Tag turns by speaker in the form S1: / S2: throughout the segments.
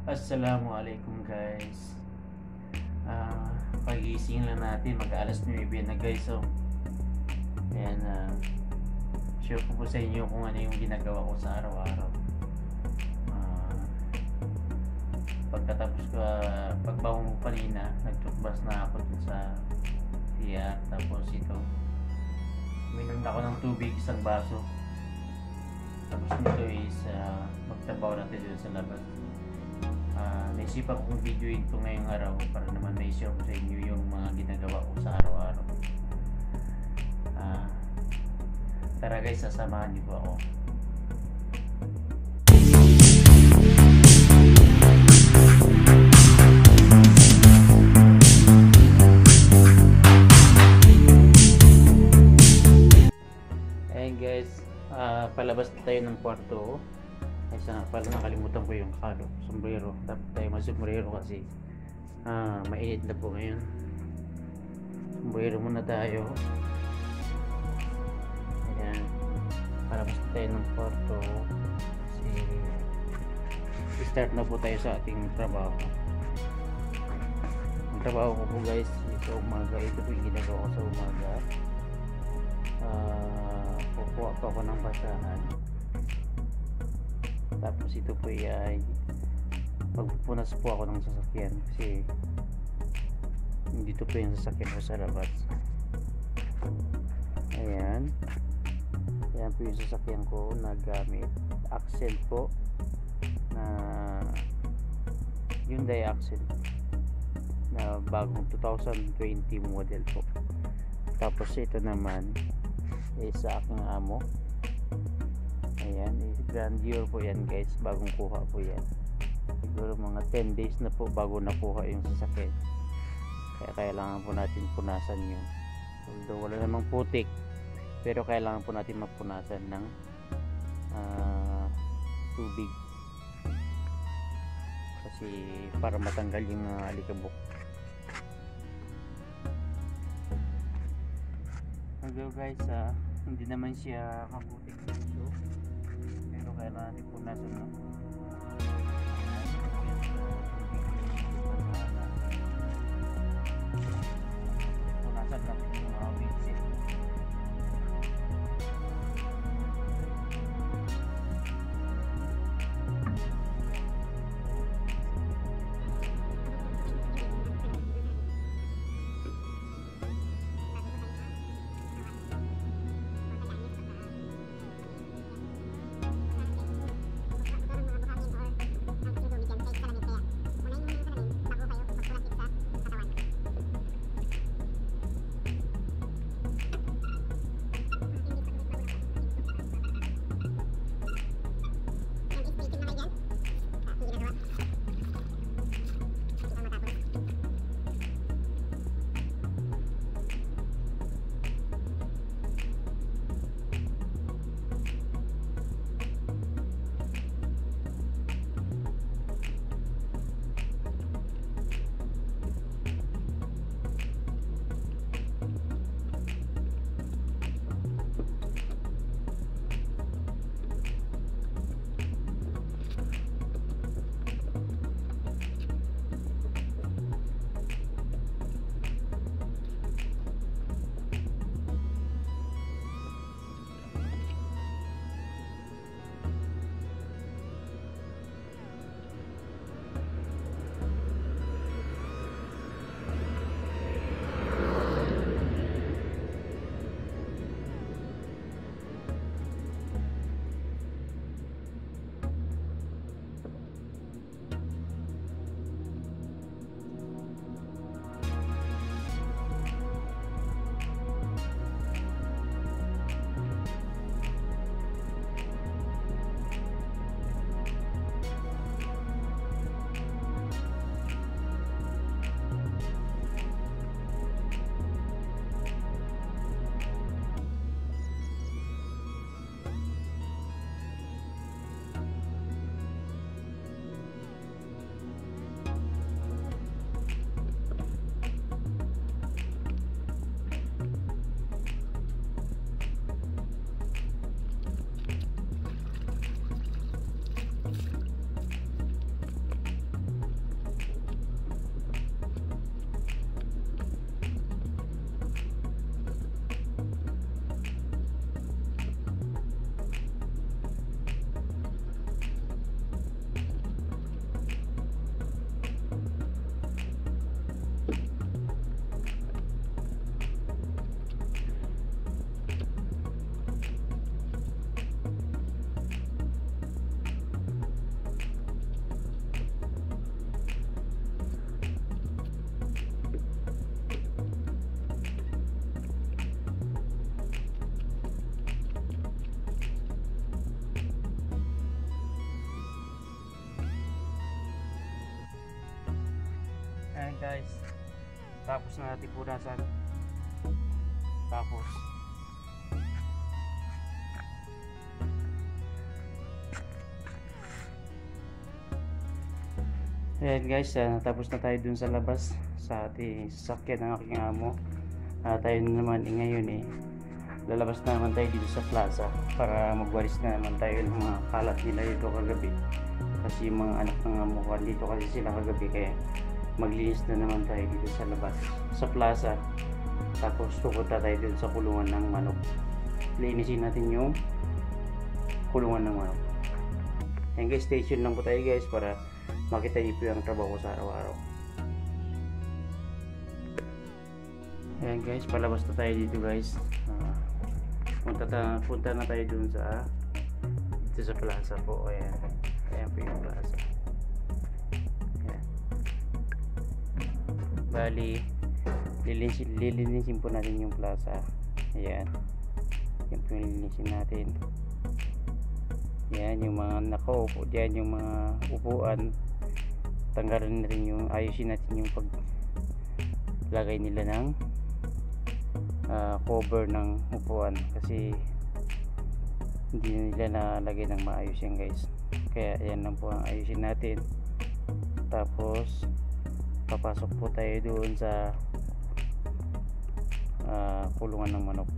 S1: Assalamualaikum guys. Pagising lang natin, mag-alas 9 na guys. So, ayan, share ko po sa inyo kung ano yung ginagawa ko sa araw-araw. Pagkatapos ko, pagbangon ko kanina, nagtutbas na ako dun sa tiya. Tapos ito, uminom na ako ng tubig, isang baso. Tapos nito is, magtrabaho natin dun sa labas. Naisipan kong videoin ito ngayong araw para naman may share ko sa inyo yung mga ginagawa ko sa araw-araw. Tara guys, sasamahan niyo po ako. Ayan guys, palabas na tayo ng kwarto. Ay sana pala, nakalimutan ko yung sombrero. Dapat tayo mag-sombrero kasi mainit na po ngayon. Sombrero muna tayo. Ayan, palabas na tayo ng kwarto kasi start na po tayo sa ating trabaho. Ang trabaho ko po guys sa umaga, ito po yung ginagawa ko sa umaga. Kukuha pa ako ng basahan. Tapos ito po ay magpupunas po ako ng sasakyan kasi dito po yung sasakyan ko sa labas. Ayan, ayan po yung sasakyan ko na gamit Accent po, na Hyundai Accent na bagong 2020 model po. Tapos ito naman is sa aking amo. Ayan, Grandeur po yan guys, bagong kuha po yan. Siguro mga 10 days na po bago nakuha yung sasakyan. Kaya kailangan po natin punasan yun. Although wala namang putik, pero kailangan po natin mapunasan ng tubig. Kasi para matanggal yung alikabok. Although guys, hindi naman siya kaputik dito. Kailangan natin punasan na. Punasan natin yung mga windshield. guys. Tapos na natin punasan. Tapos ayan guys, tapos na tayo dun sa labas sa ating sasakyan ng aking amo. Tayo naman ngayon lalabas na naman tayo dito sa plaza para magwalis na naman tayo ng mga kalat nila dito kagabi. Kasi yung mga anak ng amo ko dito kasi sila kagabi, kaya maglinis na naman tayo dito sa labas sa plaza. Tapos pupunta tayo dun sa kulungan ng manok. Linisin natin yung kulungan ng manok. Ayan guys, stay tuned lang po tayo guys para makita niyo po yung trabaho ko sa araw-araw. Ayan guys, palabas na tayo dito guys. Punta na tayo dun sa dito sa plaza po. Ayan, ayan po yung plaza. Ayan. Bali, lilinisin po natin yung plaza. Ayan, yan po yung lilinisin natin. Yan yung mga nakaupo diyan, yung mga upuan, tanggalin na rin yung, ayusin natin yung paglagay nila ng cover ng upuan kasi hindi nila nalagay ng maayos yan guys. Kaya yan lang po ang ayusin natin. Tapos papasok po tayo doon sa kulungan ng manok.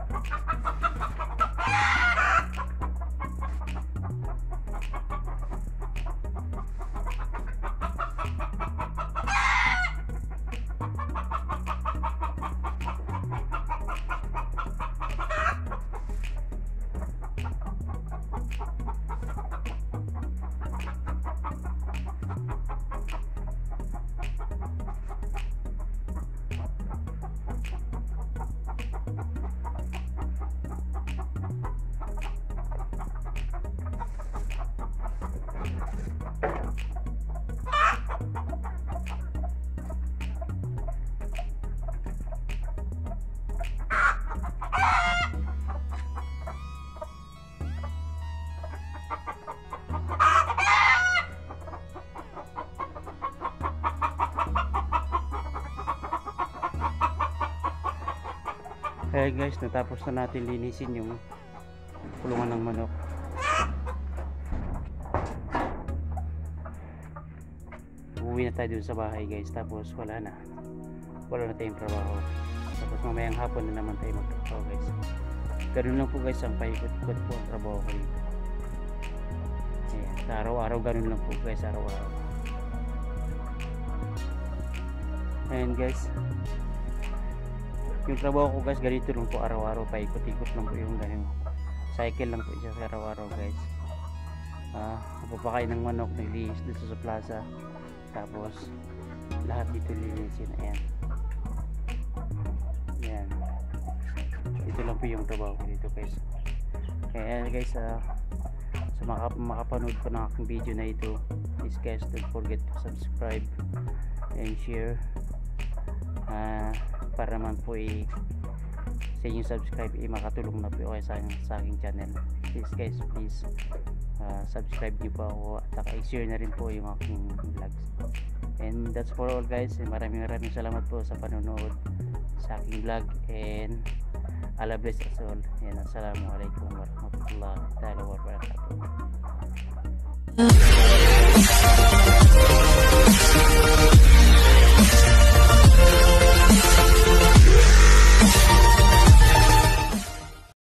S1: Kaya guys, natapos na natin linisin yung kulungan ng manok. Uuwi na tayo dun sa bahay guys, tapos wala na tayong trabaho. Tapos mamayang hapon na naman tayo magtrabaho guys. Ganun lang po guys ang paikot-ikot po ang trabaho ko dito. Ayan, sa araw-araw ganun lang po guys, araw-araw. Ayan guys, yung trabaho ko guys, ganito lang po araw-araw, paikot-ikot lang po yung ganun. Cycle lang po siya sa araw-araw guys. Napapakain ng manok, naglinis dito sa plaza. Tapos lahat dito linisin. Ayan. Ayan. Ito lang po yung trabaho ko dito guys. Kaya guys, sa makapanood po ng aking video na ito, please guys, don't forget to subscribe and share. Para naman po sa inyong subscribe makatulong na po kayo sa aking channel. Please guys, please subscribe niyo po ako at i-share na rin po yung aking vlogs. And that's for all guys, and maraming salamat po sa panonood sa aking vlog, and Allah bless us all, and assalamualaikum warahmatullahi wabarakatuh.